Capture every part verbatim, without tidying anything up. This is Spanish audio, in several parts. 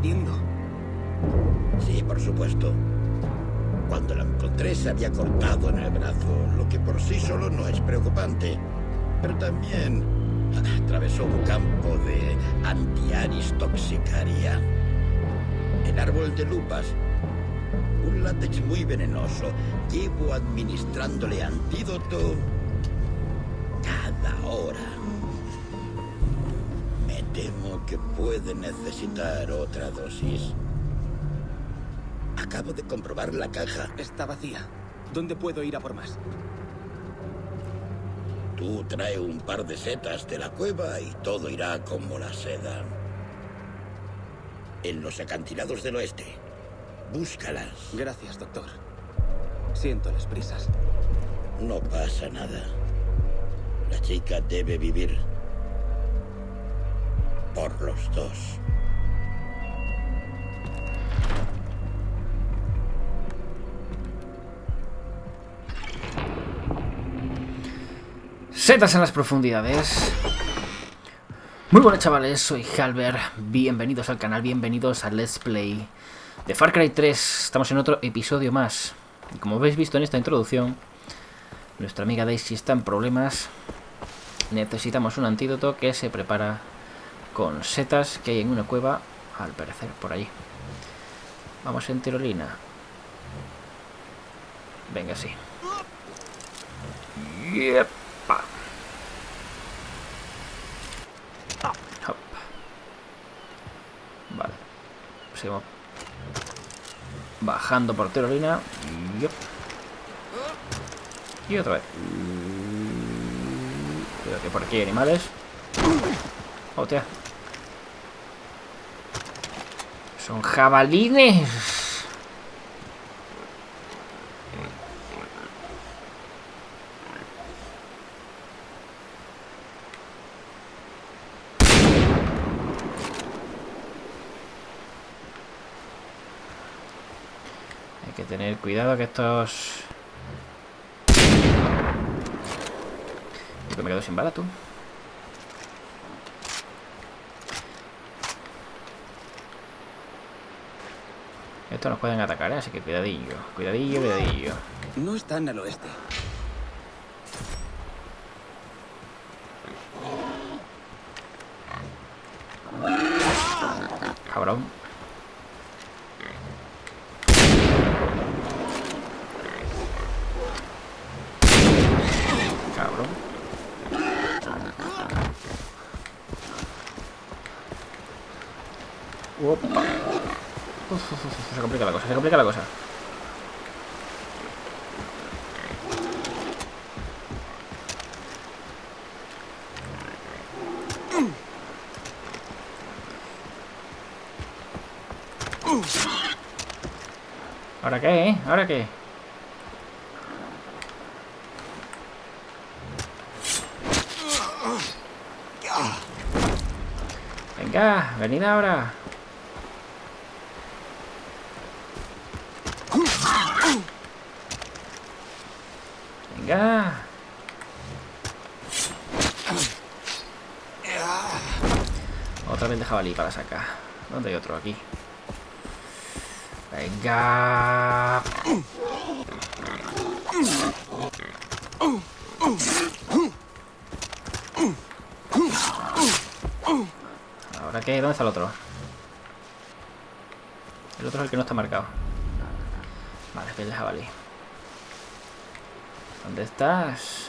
entiendo. Sí, por supuesto. Cuando la encontré se había cortado en el brazo, lo que por sí solo no es preocupante. Pero también atravesó un campo de Antiaris toxicaria. El árbol de lupas. Un látex muy venenoso. Llevo administrándole antídoto cada hora. Me temo que puede necesitar otra dosis. Acabo de comprobar la caja. Está vacía. ¿Dónde puedo ir a por más? Tú trae un par de setas de la cueva y todo irá como la seda. En los acantilados del oeste. Búscalas. Gracias, doctor. Siento las prisas. No pasa nada. La chica debe vivir. Por los dos. Setas en las profundidades. Muy buenas, chavales, soy Halber. Bienvenidos al canal, bienvenidos al Let's Play de Far Cry tres. Estamos en otro episodio más. Y como habéis visto en esta introducción, nuestra amiga Daisy está en problemas. Necesitamos un antídoto que se prepara con setas que hay en una cueva, al parecer, por allí. Vamos en tirolina. Venga, sí. Yepa. Hop. Vale. Seguimos bajando por tirolina. Yep. Y otra vez. Creo que por aquí hay animales. Hostia. Son jabalines. Hay que tener cuidado que estos... Creo que me quedo sin bala, tú. Estos nos pueden atacar, ¿eh? Así que cuidadillo, cuidadillo, cuidadillo. No están al oeste. Cabrón. Cabrón. Opa. Uf, uf, uf, se complica la cosa, se complica la cosa. ¿Ahora qué, eh? ¿Ahora qué? Venga, venid ahora. Venga. Otra vez de jabalí para sacar. ¿Dónde hay otro? Aquí. Venga. ¿Ahora qué? ¿Dónde está el otro? El otro es el que no está marcado. Vale, piel de jabalí. ¿Dónde estás?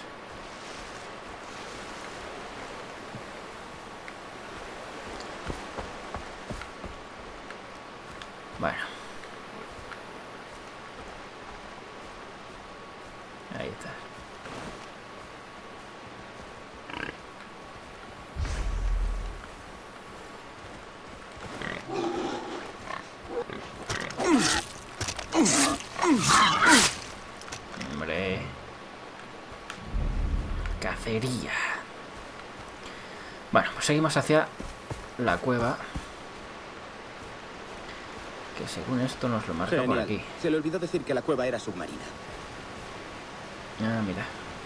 Bueno. Ahí está. Hombre. Cacería. Bueno, pues seguimos hacia la cueva. Que según esto nos lo marca por aquí. Se le olvidó decir que la cueva era submarina. Ah, mira.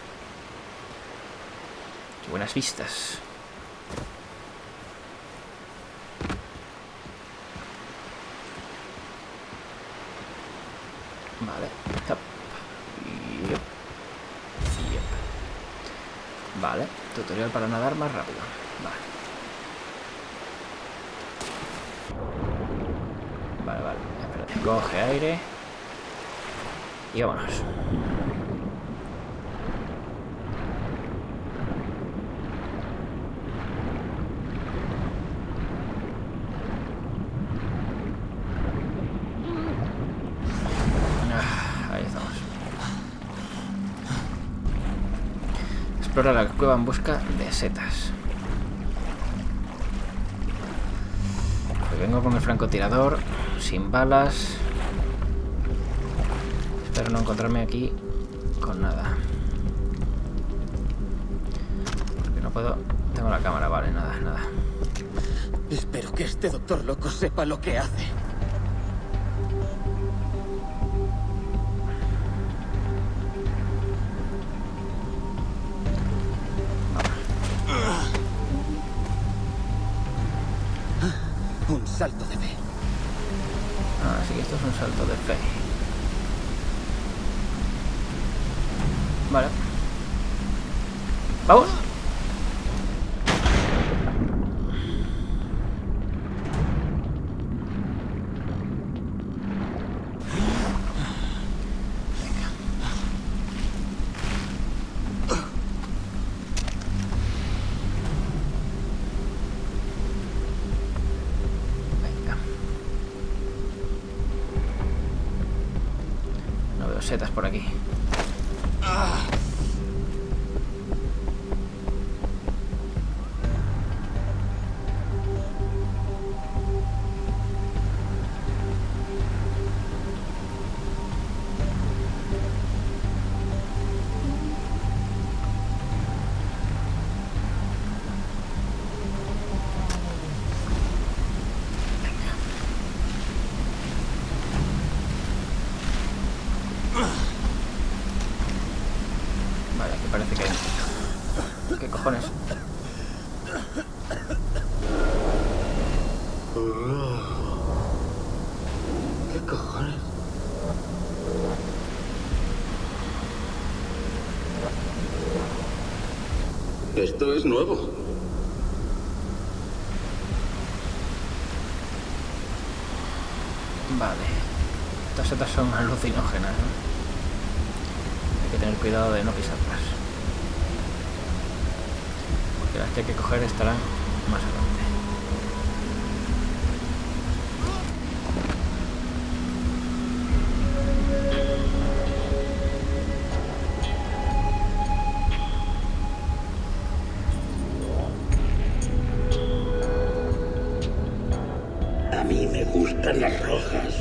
Qué buenas vistas. Vale, tutorial para nadar más rápido. Vale. Vale, vale. Espérate, coge aire. Y vámonos. Explora la cueva en busca de setas. Pues vengo con el francotirador, sin balas. Espero no encontrarme aquí con nada. Porque no puedo... Tengo la cámara, vale, nada, nada. Espero que este doctor loco sepa lo que hace. Un salto de fe. Ah, así que esto es un salto de fe. Vale. ¡Vamos! Setas por aquí. Parece que hay... ¿Qué cojones? ¿Qué cojones? Esto es nuevo. Vale. Estas setas son alucinógenas, ¿no? Hay que tener cuidado de no pisarlas. Porque las que hay que coger estarán más adelante. A mí me gustan las rojas.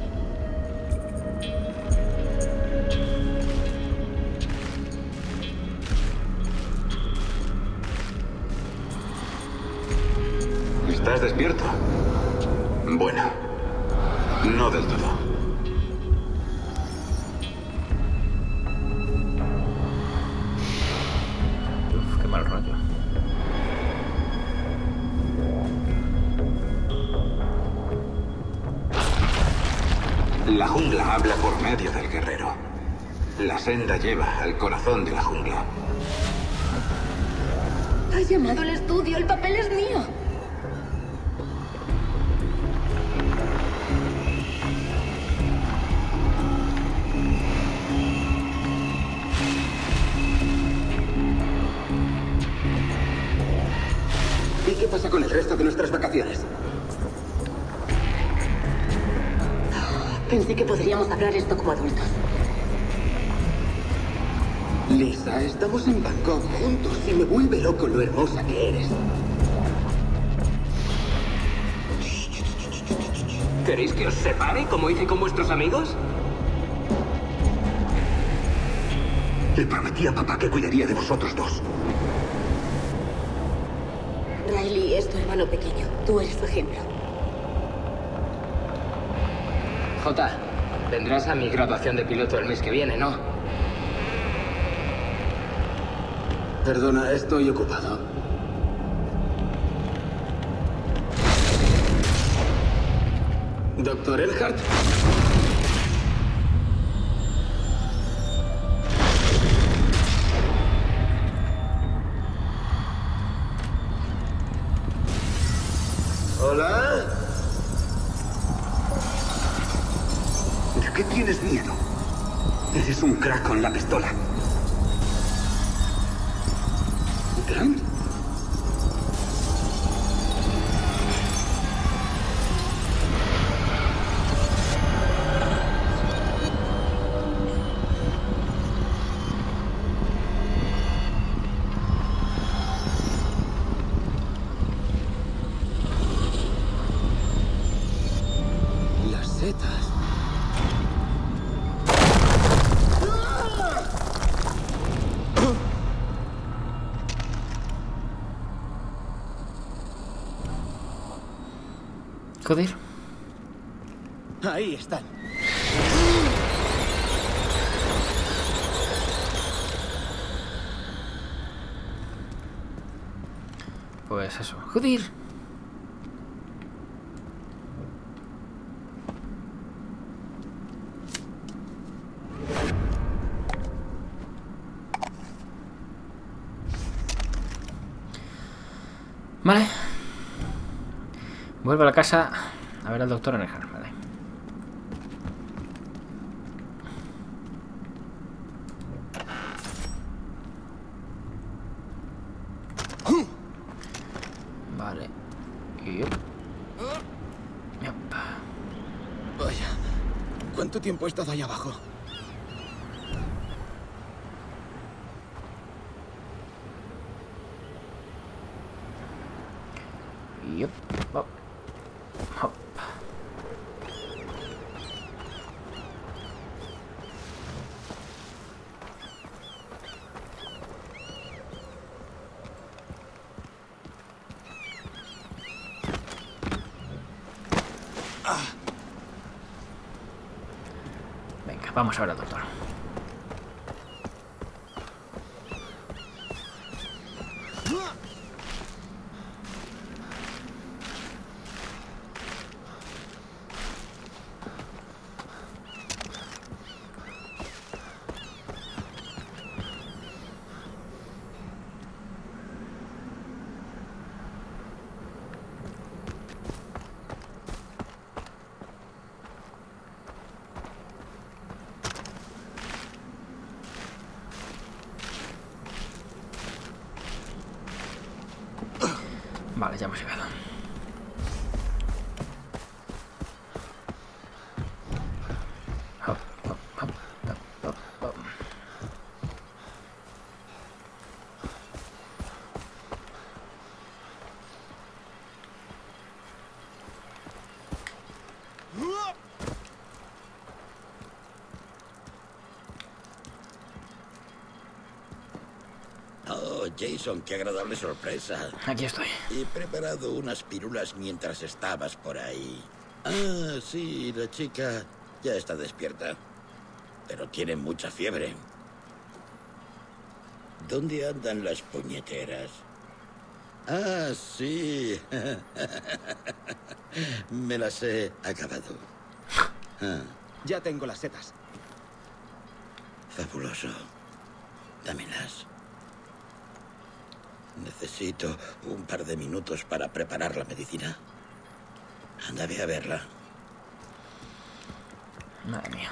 ¿Estás despierto? Bueno, no del todo. Uf, qué mal rollo. La jungla habla por medio del guerrero. La senda lleva al corazón de la jungla. Ha llamado al estudio, el papel es mío. ¿Y qué pasa con el resto de nuestras vacaciones? Pensé que podríamos hablar esto como adultos. Lisa, estamos en Bangkok juntos y me vuelve loco lo hermosa que eres. ¿Queréis que os separe como hice con vuestros amigos? Le prometí a papá que cuidaría de vosotros dos. Riley es tu hermano pequeño. Tú eres su ejemplo. Jota, vendrás a mi graduación de piloto el mes que viene, ¿no? Perdona, estoy ocupado. ¿Doctor Earhart? crack con la pistola. ¿Grant? Las setas. Joder. Ahí están. Pues eso. Joder. Vale. Vuelvo a la casa a ver al doctor Onehan, vale. Vale. Y... Yep. Vaya. ¿Cuánto tiempo he estado ahí abajo? Yep. Hop. Hop. Venga, vamos ahora, doctor. Vale, ya hemos llegado. Hop, hop, hop, hop, hop, hop. Oh, Jason, qué agradable sorpresa. Aquí estoy. He preparado unas pirulas mientras estabas por ahí. Ah, sí, la chica ya está despierta. Pero tiene mucha fiebre. ¿Dónde andan las puñeteras? Ah, sí. Me las he acabado. Ah, Ya tengo las setas. fabuloso. Dámelas. Necesito un par de minutos para preparar la medicina. Anda, ve a verla. Madre mía.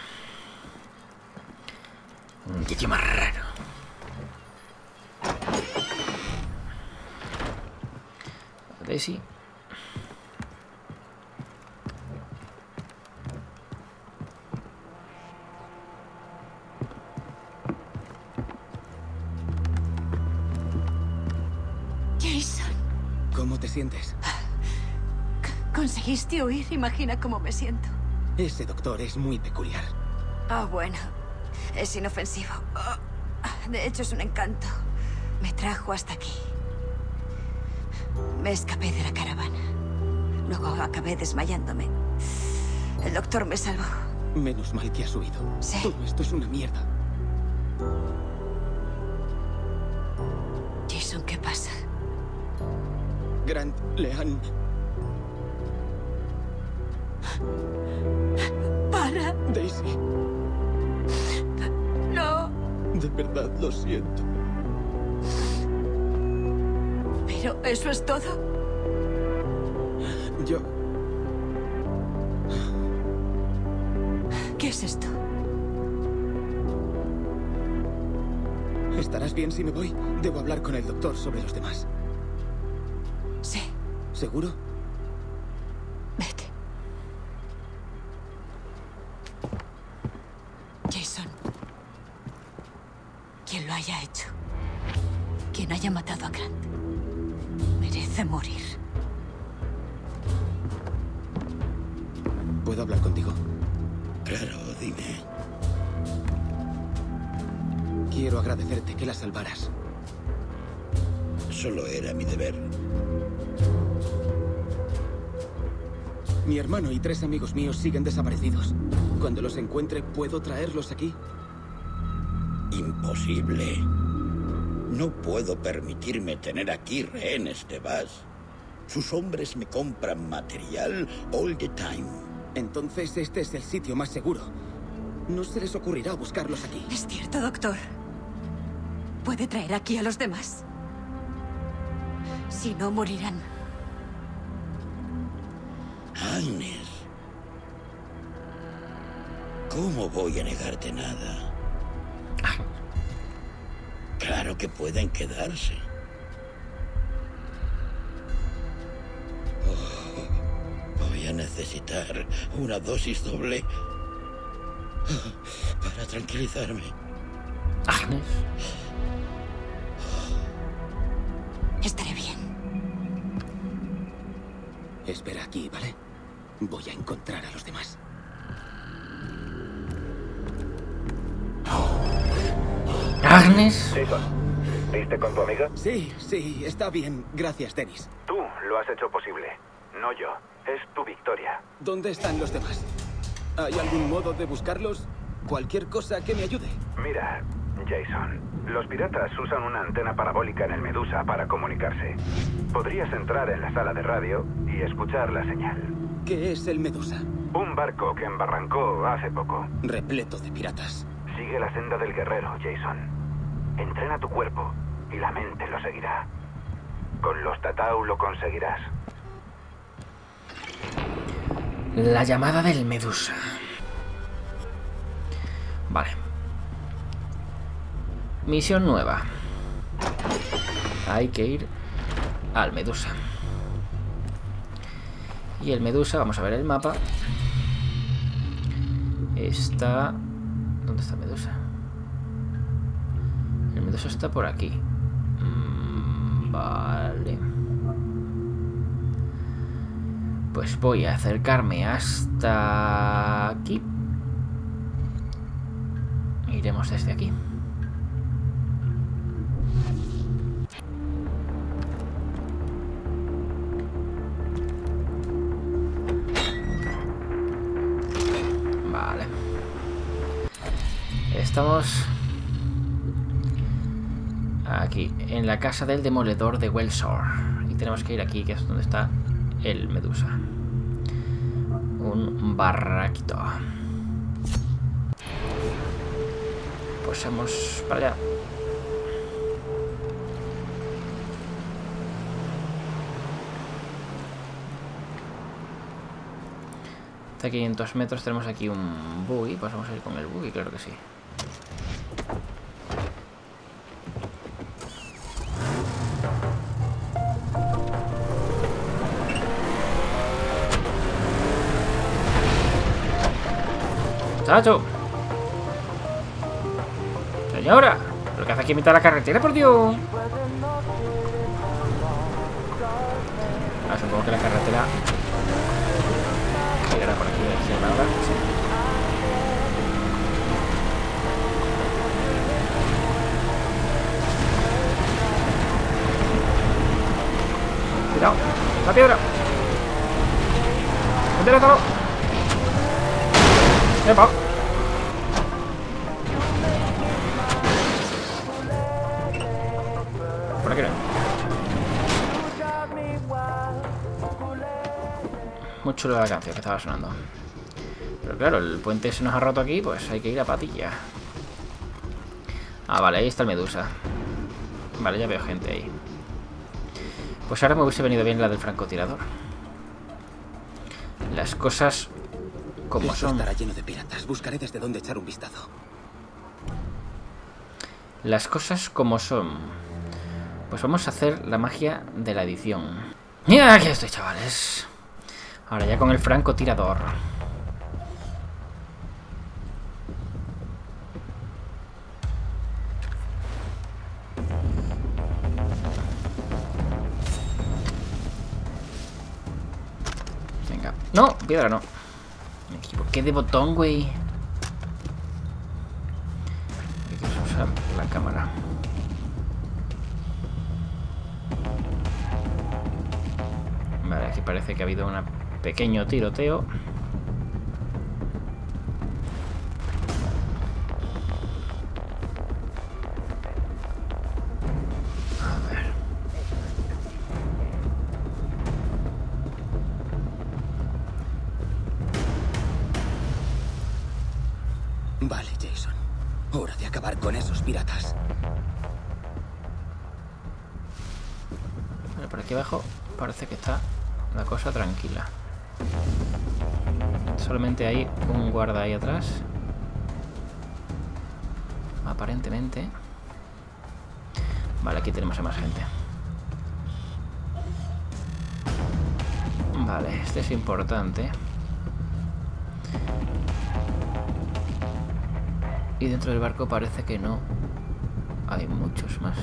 Un sitio más raro. Daisy. Jason, ¿Cómo te sientes? ¿conseguiste huir? Imagina cómo me siento. Ese doctor es muy peculiar. Ah, bueno. Es inofensivo. Ah, de hecho, es un encanto. Me trajo hasta aquí. Me escapé de la caravana. Luego acabé desmayándome. El doctor me salvó. Menos mal que has huido. Sí. Todo esto es una mierda. Jason, ¿qué pasa? Grant, le han... ¡Para! Daisy, ¡No! de verdad lo siento. ¿Pero eso es todo? Yo... ¿Qué es esto? ¿Estarás bien si me voy? Debo hablar con el doctor sobre los demás. Sí, ¿Seguro? vete. Jason. Quien lo haya hecho. Quien haya matado a Grant. Merece morir. ¿Puedo hablar contigo? Claro, dime. Quiero agradecerte que la salvaras. Solo era mi deber. Mi hermano y tres amigos míos siguen desaparecidos. Cuando los encuentre, ¿puedo traerlos aquí? Imposible. No puedo permitirme tener aquí rehenes de Buzz. Sus hombres me compran material all the time. Entonces este es el sitio más seguro. No se les ocurrirá buscarlos aquí. Es cierto, doctor. Puede traer aquí a los demás. Si no, morirán. Agnes. ¿Cómo voy a negarte nada? Claro que pueden quedarse. Oh, voy a necesitar una dosis doble para tranquilizarme. Agnes. Estaré bien. Espera aquí, ¿vale? Voy a encontrar a los demás. Agnes. Jason, ¿viste con tu amiga? Sí, sí, está bien. Gracias, Dennis. Tú lo has hecho posible, no yo. Es tu victoria. ¿Dónde están los demás? ¿Hay algún modo de buscarlos? Cualquier cosa que me ayude. Mira, Jason, los piratas usan una antena parabólica en el Medusa para comunicarse. Podrías entrar en la sala de radio y escuchar la señal. ¿Qué es el Medusa? Un barco que embarrancó hace poco. Repleto de piratas. Sigue la senda del guerrero, Jason. Entrena tu cuerpo y la mente lo seguirá. Con los Tatau lo conseguirás. La llamada del Medusa. Vale. Misión nueva. Hay que ir al Medusa. Y el Medusa, vamos a ver el mapa. Está... ¿Dónde está Medusa? El Medusa está por aquí. Mm, vale. Pues voy a acercarme hasta aquí. Iremos desde aquí. Vale. Estamos aquí, en la casa del demoledor de Welsor. Y tenemos que ir aquí, que es donde está el Medusa. Un barraquito. Pues vamos para allá. Hasta quinientos metros tenemos aquí un buggy. Pues vamos a ir con el buggy, claro que sí. ¡Chacho! Señora, ¿lo que hace aquí en mitad de la carretera, por Dios? Ah, supongo que la carretera girará por aquí, aquí a la hora. Sí. Cuidado, la piedra. Entératelo. ¡Epa! Por aquí no. Muy chula la canción que estaba sonando. Pero claro, el puente se nos ha roto aquí, pues hay que ir a patilla. Ah, vale, ahí está el Medusa. Vale, ya veo gente ahí. Pues ahora me hubiese venido bien la del francotirador. Las cosas como Esto son. estará lleno de piratas. Buscaré desde dónde echar un vistazo. Las cosas como son. Pues vamos a hacer la magia de la edición. Mira, aquí estoy, chavales. Ahora ya con el francotirador. Venga. No, piedra no. Me equivoqué de botón, güey. Hay que usar la cámara. Vale, aquí parece que ha habido un pequeño tiroteo. A ver. Vale, Jason. Hora de acabar con esos piratas. Vale, por aquí abajo parece que está la cosa tranquila. Solamente hay un guarda ahí atrás. Aparentemente. Vale, aquí tenemos a más gente. Vale, este es importante. Y dentro del barco parece que no hay muchos más.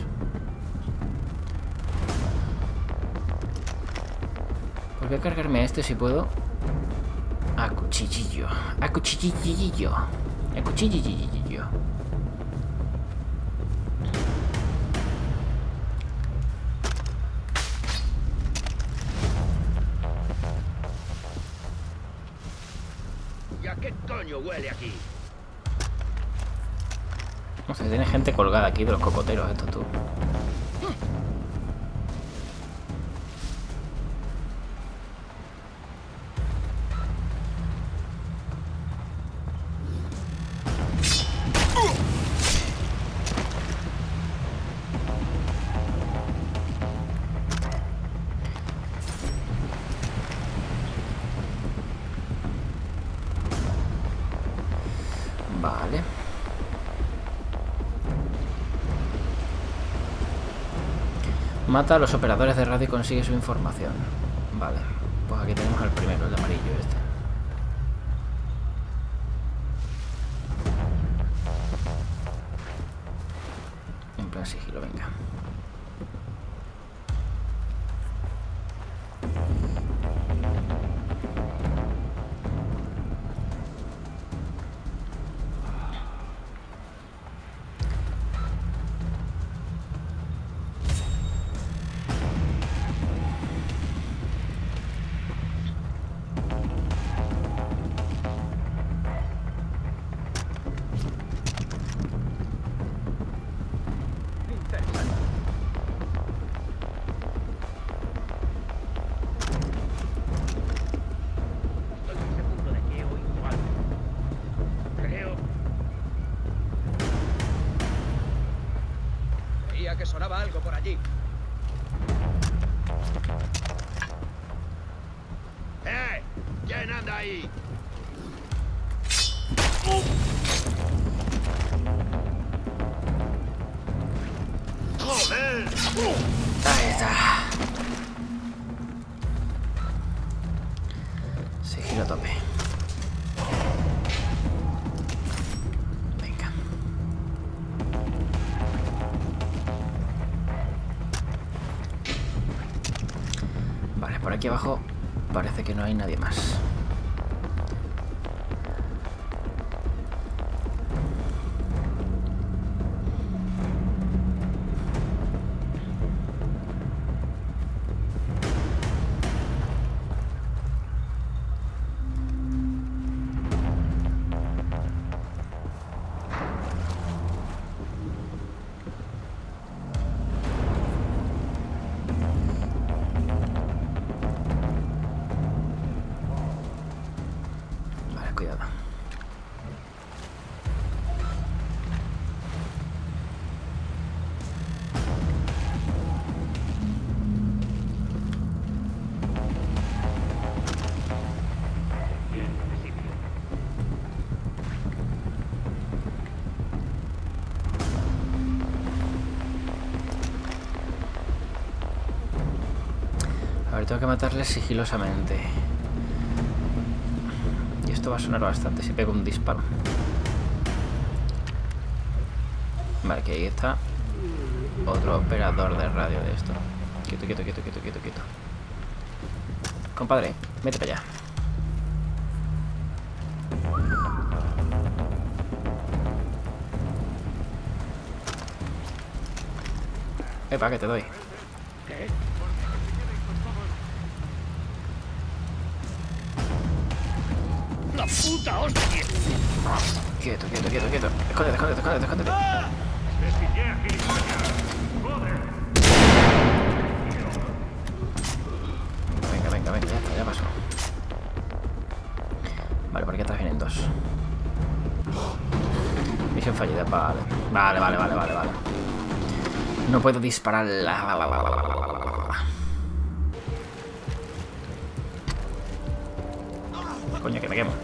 Pues voy a cargarme a este si puedo. A cuchillillo. A cuchillillo. A cuchillillo. ¿Ya qué coño huele aquí? No sé, tiene gente colgada aquí de los cocoteros estos, tú. Vale. Mata a los operadores de radio y consigue su información. Vale. Pues aquí tenemos al primero, el amarillo este. En plan sigilo, venga. Que sonaba algo por allí. ¡Eh! ¿Quién anda ahí? ¡Joder! Ahí está. Sigilo a tope. Venga. Vale, por aquí abajo parece que no hay nadie más. Vale, tengo que matarle sigilosamente. Y esto va a sonar bastante si pego un disparo. Vale, que ahí está otro operador de radio de esto. Quieto, quieto, quieto, quieto, quieto, quieto. Compadre, vete para allá. Epa, que te doy. ¡La puta hostia! Quieto, quieto, quieto, quieto. Escóndete, escóndete, escóndete, escóndete. Venga, venga, venga, ya está, ya pasó. Vale, por aquí atrás vienen dos. Misión fallida, vale. Vale, vale, vale, vale, vale. No puedo disparar. Coño, que me quemo.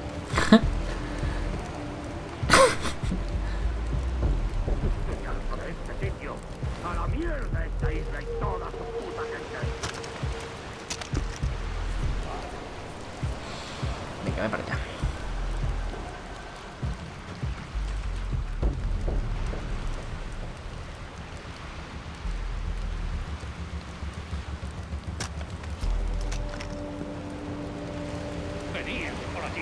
¡A la mierda esta isla y toda su puta gente! Venga, ven para allá. Venía por aquí.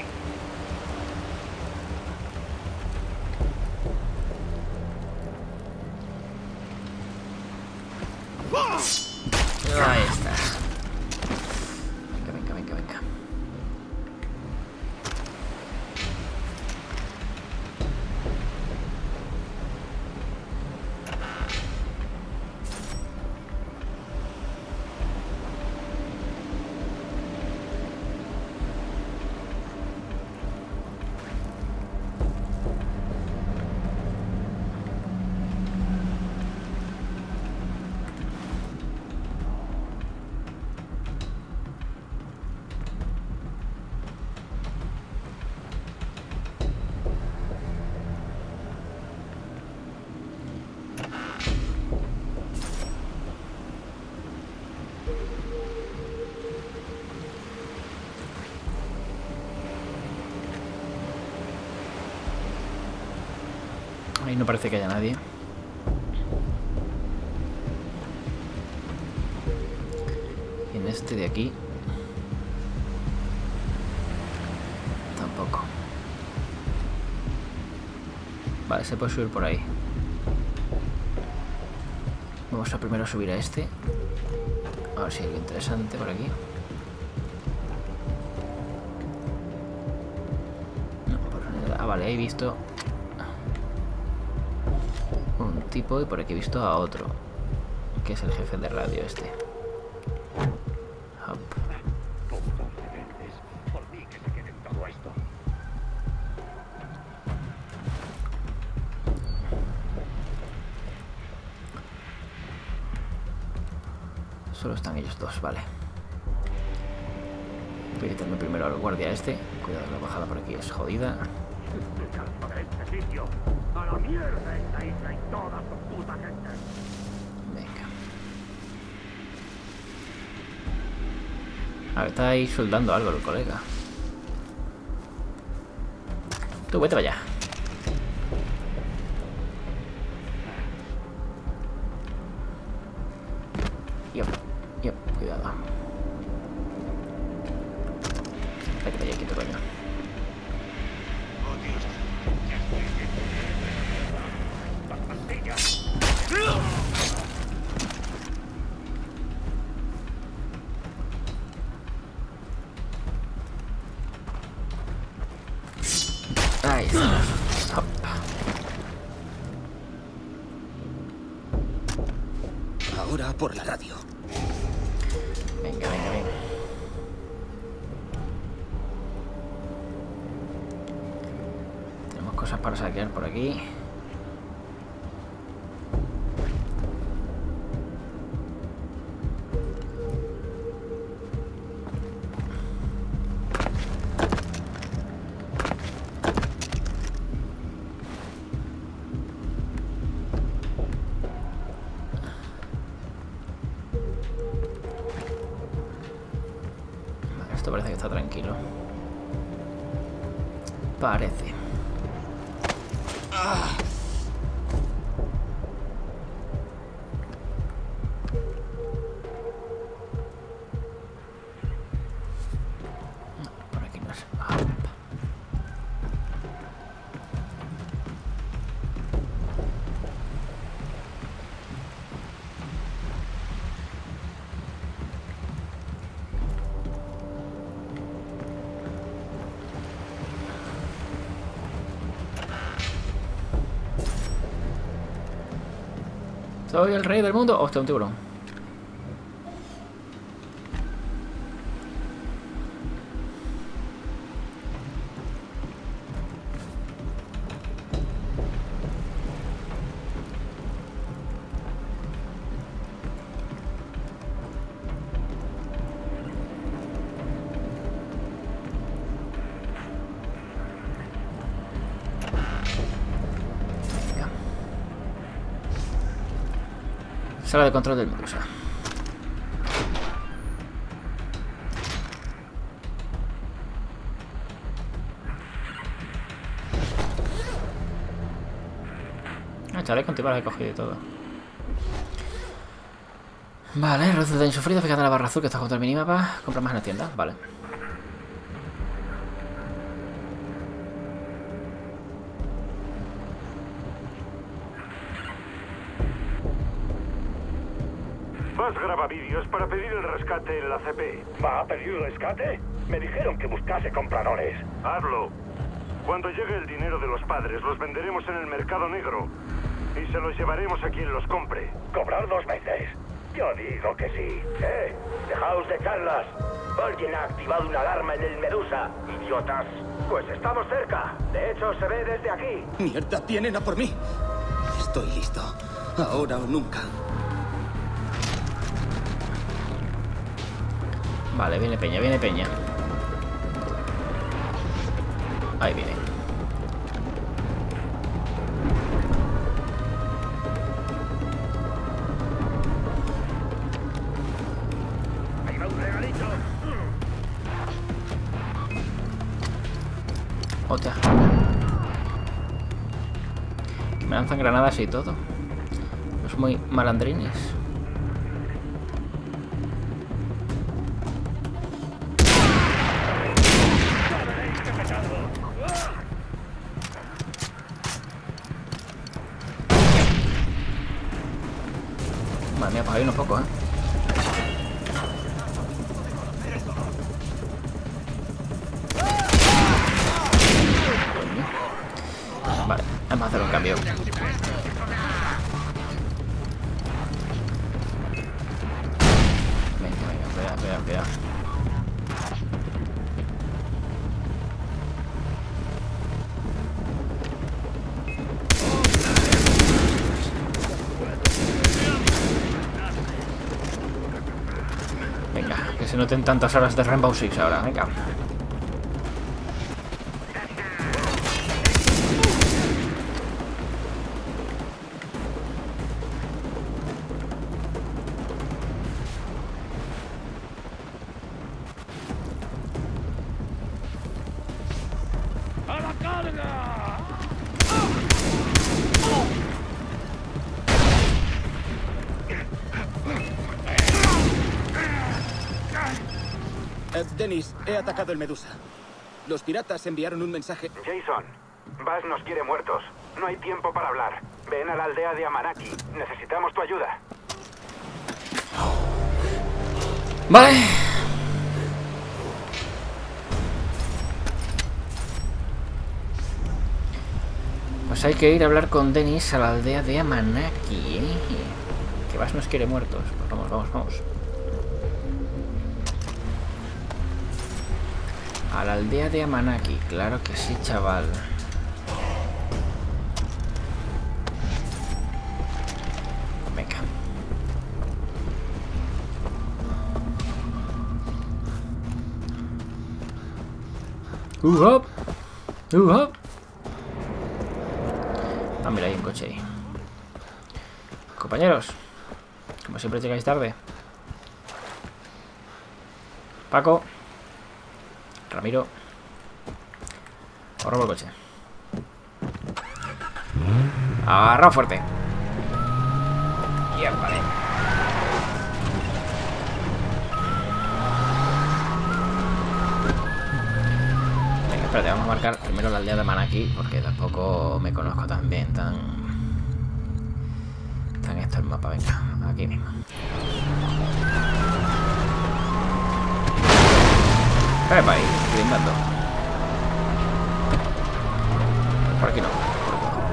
Ahí está. Venga, venga, venga, venga. Ahí no parece que haya nadie. Y en este de aquí tampoco. Vale, se puede subir por ahí. Vamos a primero subir a este. A ver si hay algo interesante por aquí. No, por nada. Ah, vale, he visto un tipo y por aquí he visto a otro, que es el jefe de radio este. Hop. Por mí que se queden todo esto. Solo están ellos dos, vale. Voy a quitarme primero al guardia este. Cuidado, la bajada por aquí es jodida. ¡De este sitio! ¡A la mierda esta isla y toda su puta gente! Venga. A ver, está ahí soldando algo el colega. Tú, vete para allá. Yop, yop, cuidado. Vete para allá, quieto, coño. Ahí está. Hop. Ahora por la radio. Venga, venga, venga. Tenemos cosas para saquear por aquí. Esto parece que está tranquilo. Parece. Ah. Por aquí no es. Ah. Soy el rey del mundo. Hostia, un tiburón. Sala de control del Medusa. Ah, chaleco antibalas he cogido y todo. Vale, reduce el daño sufrido, fíjate en la barra azul que está junto al minimapa. Compra más en la tienda, vale. Vas graba vídeos para pedir el rescate en la C P. ¿Va a pedir rescate? Me dijeron que buscase compradores. Hazlo. Cuando llegue el dinero de los padres, los venderemos en el mercado negro. Y se los llevaremos a quien los compre. ¿Cobrar dos veces? Yo digo que sí. ¡Eh! ¡Dejaos de charlas! Alguien ha activado una alarma en el Medusa, idiotas. Pues estamos cerca. De hecho, se ve desde aquí. Mierda, vienen a por mí. Estoy listo. Ahora o nunca. Vale, viene Peña, viene Peña. Ahí viene. Ahí va un regalito. Otra. Me lanzan granadas y todo. Los muy malandrines. Madre mía, pues hay unos pocos, ¿eh? Vale, vamos a hacer un cambio. Venga, venga, espera, espera, espera. Que se noten tantas horas de Rainbow Six ahora, venga. ¡A la carga! Eh, Dennis, he atacado el Medusa. Los piratas enviaron un mensaje. Jason, Bass nos quiere muertos. No hay tiempo para hablar. Ven a la aldea de Amanaki. Necesitamos tu ayuda. Vale. Pues hay que ir a hablar con Dennis a la aldea de Amanaki, ¿eh? Que Bass nos quiere muertos. Pues vamos, vamos, vamos. A la aldea de Amanaki, claro que sí, chaval. Venga. Uh up. Uh up. Ah, mira, hay un coche ahí. Compañeros, como siempre llegáis tarde. Paco. Ramiro. O robo el coche. Agarra fuerte. Ya, vale. Venga, espérate, vamos a marcar primero la aldea de Manaki, porque tampoco me conozco tan bien, tan... Tan esto el mapa, venga, aquí mismo. Epa, ahí, blindando. Por aquí no. Por aquí no.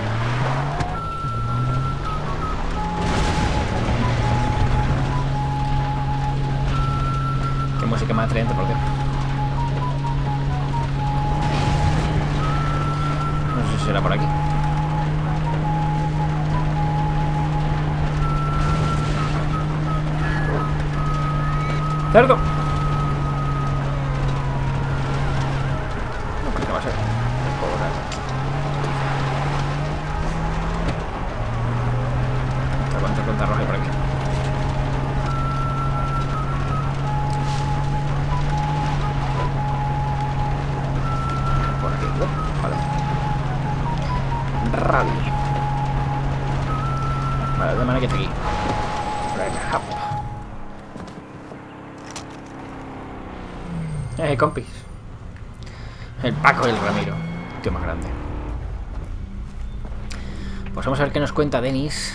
Qué música más atraente, ¿por qué? No sé si será por aquí. ¡Cerdo! No, ¿por qué va a ser? Aguanta contra roja por aquí. Por aquí, ¿no? Vale. Rally. Vale, de manera que está aquí. Venga, Eh, compis. El Paco y el Ramiro. Tío más grande. Pues vamos a ver qué nos cuenta Denis.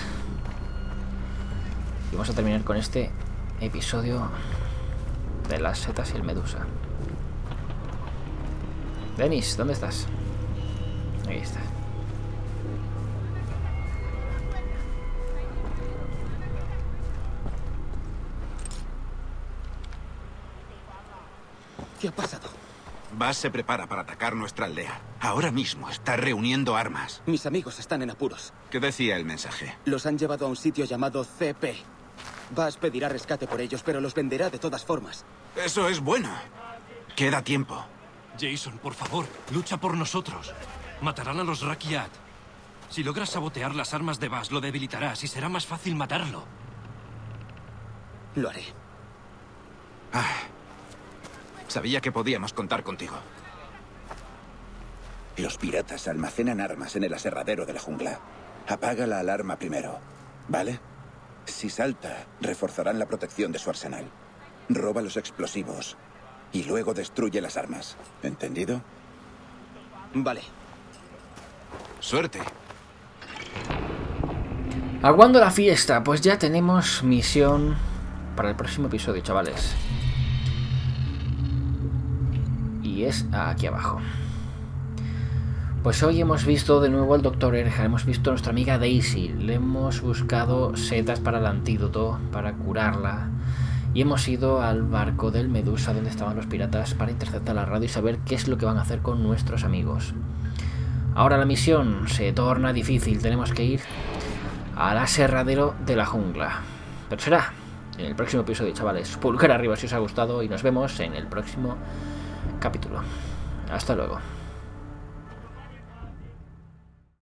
Y vamos a terminar con este episodio de las setas y el Medusa. Denis, ¿dónde estás? Ahí estás. ¿Qué ha pasado? Bass se prepara para atacar nuestra aldea. Ahora mismo está reuniendo armas. Mis amigos están en apuros. ¿Qué decía el mensaje? Los han llevado a un sitio llamado C P. Bass pedirá rescate por ellos, pero los venderá de todas formas. Eso es bueno. Queda tiempo. Jason, por favor, lucha por nosotros. Matarán a los Rakyat. Si logras sabotear las armas de Bass, lo debilitarás y será más fácil matarlo. Lo haré. Ah, sabía que podíamos contar contigo. Los piratas almacenan armas en el aserradero de la jungla. Apaga la alarma primero, ¿vale? Si salta, reforzarán la protección de su arsenal. Roba los explosivos y luego destruye las armas. ¿Entendido? Vale. Suerte. Aguando la fiesta, pues ya tenemos misión para el próximo episodio, chavales. Y es aquí abajo. Pues hoy hemos visto de nuevo al doctor Erja, hemos visto a nuestra amiga Daisy, le hemos buscado setas para el antídoto, para curarla, y hemos ido al barco del Medusa donde estaban los piratas para interceptar la radio y saber qué es lo que van a hacer con nuestros amigos. Ahora la misión se torna difícil, tenemos que ir al aserradero de la jungla. Pero será en el próximo episodio, chavales. Pulgar arriba si os ha gustado y nos vemos en el próximo capítulo. Hasta luego.